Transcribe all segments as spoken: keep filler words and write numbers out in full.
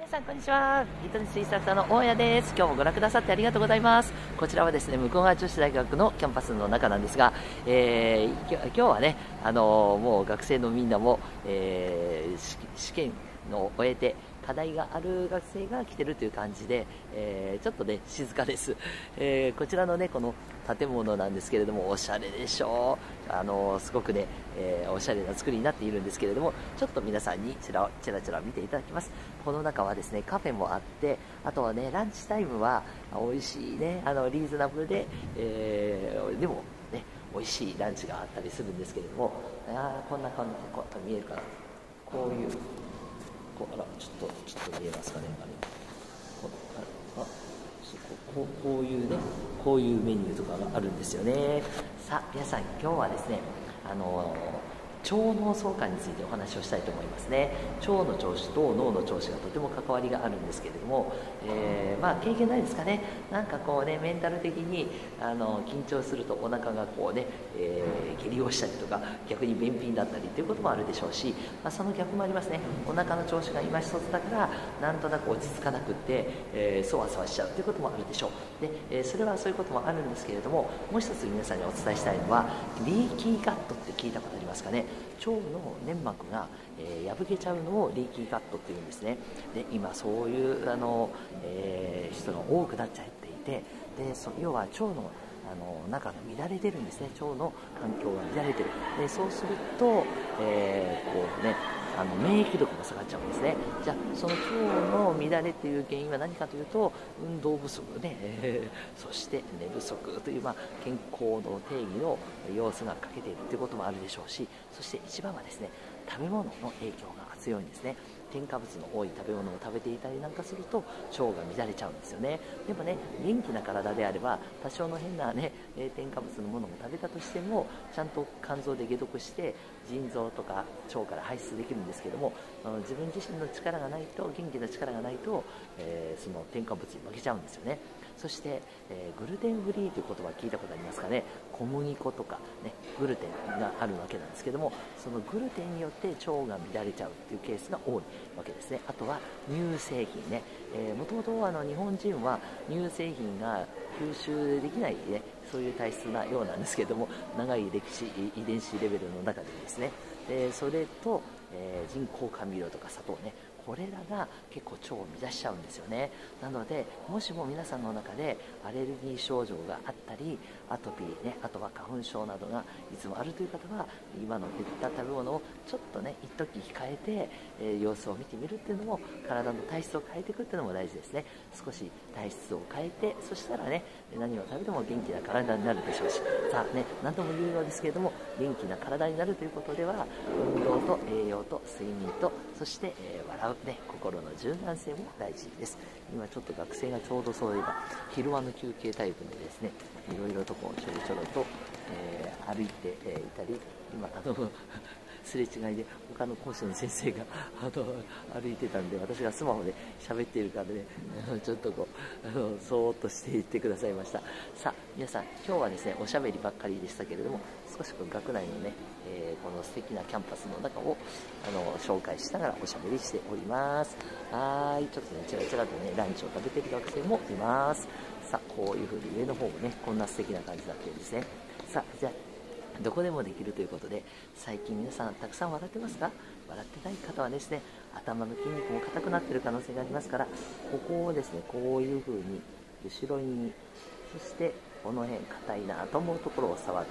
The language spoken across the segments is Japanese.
さんこんにちは。フィットネスインストラクターの大家です。今日もご覧くださってありがとうございます。こちらはですね、向川女子大学のキャンパスの中なんですが、えー、今日はね、あのー、もう学生のみんなも、えー、試験を終えて課題がある学生が来てるという感じで、えー、ちょっとね静かです、えー、こちらのねこの建物なんですけれども、おしゃれでしょう。あのー、すごくね、えー、おしゃれな作りになっているんですけれども、ちょっと皆さんにちらちらちら見ていただきます。この中はですねカフェもあって、あとはねランチタイムは美味しいね、あのリーズナブルで、えー、でもね美味しいランチがあったりするんですけれども、あこんな感じでこう見えるかな、こういうこうあらちょっとちょっと見えますかね、あれこああこうこういうねこういうメニューとかがあるんですよね。さあ皆さん、今日はですねあの腸脳相関についてお話をしたいと思いますね。腸の調子と脳の調子がとても関わりがあるんですけれども、えー、まあ経験ないですかね。なんかこうねメンタル的にあの緊張するとお腹がこうね、えー、下痢をしたりとか逆に便秘になったりということもあるでしょうし、まあ、その逆もありますね。お腹の調子が今一つだからなんとなく落ち着かなくって、えー、そわそわしちゃうということもあるでしょう。で、えー、それはそういうこともあるんですけれども、もう一つ皆さんにお伝えしたいのはリーキーガットって聞いたことありますかね。腸の粘膜が、えー、破けちゃうのをリーキーガットっていうんですね。で今そういうあの、えー、人が多くなっちゃっていて、でそ要は腸のあの中が乱れてるんですね。腸の環境が乱れてる。でそうすると、えー、こうねあの免疫力が下がっちゃうんですね。じゃあその腸の乱れという原因は何かというと、運動不足ね、えー、そして寝不足という、まあ、健康の定義の要素が欠けているということもあるでしょうし、そして一番はですね食べ物の影響が強いんですね。添加物の多い食べ物を食べていたりなんかすると腸が乱れちゃうんですよね。でもね元気な体であれば多少の変なね添加物のものも食べたとしてもちゃんと肝臓で解毒して腎臓とか腸から排出できるんですけども、自分自身の力がないと、元気な力がないと、えー、その添加物に負けちゃうんですよね。そして、えー、グルテンフリーという言葉聞いたことありますかね。小麦粉とか、ね、グルテンがあるわけなんですけども、そのグルテンによって腸が乱れちゃうっていうケースが多いわけですね。あとは乳製品ね、えー、もともとあの日本人は乳製品が吸収できない、ね、そういう体質なようなんですけども、長い歴史遺伝子レベルの中でですね、でそれと、えー、人工甘味料とか砂糖ね、これらが結構腸を乱しちゃうんですよね。なのでもしも皆さんの中でアレルギー症状があったり、アトピーね、あとは花粉症などがいつもあるという方は、今の言った食べ物をちょっとね一時控えて、えー、様子を見てみるっていうのも、体の体質を変えていくっていうのも大事ですね。少し体質を変えて、そしたらね何を食べても元気な体になるでしょうし、さあね何度も言うようですけれども、元気な体になるということでは運動と栄養と睡眠と、そして、えー、笑うね心の柔軟性も大事です。今ちょっと学生がちょうどそういえば昼間の休憩タイプでですね、いろいろとこうちょろちょろと、えー、歩いて、えー、いたり、今あのすれ違いで他の講師の先生があの歩いてたんで、私がスマホで喋っているからねちょっとこうあのそーっとしていってくださいました。さあ皆さん、今日はですねおしゃべりばっかりでしたけれども、少しこう学内のね、えー、この素敵なキャンパスの中をあの紹介しながらおしゃべりしております。はーい、ちょっとねちらちらとねランチを食べている学生もいます。さあこういう風に上の方もねこんな素敵な感じになってるんですね。さあじゃあどこでもできるということで、最近皆さんたくさん笑ってますか？笑ってない方はですね、頭の筋肉も硬くなっている可能性がありますから、ここをですねこういう風に後ろに、そしてこの辺硬いなと思うところを触って、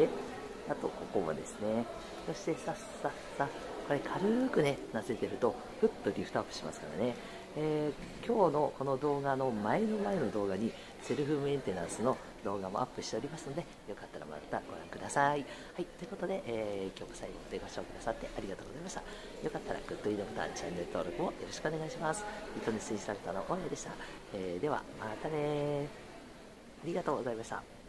あとここもですね、そしてさっさっさ、これ軽くねなぜてるとふっとリフトアップしますからね。えー、今日のこの動画の前の前の動画にセルフメンテナンスの動画もアップしておりますので、よかったらまたご覧ください。はい、ということで、えー、今日も最後までご視聴くださってありがとうございました。よかったらグッドいいねボタン、チャンネル登録もよろしくお願いします。フィットネスインストラクターの大家でした。えー、ではまたね、ありがとうございました。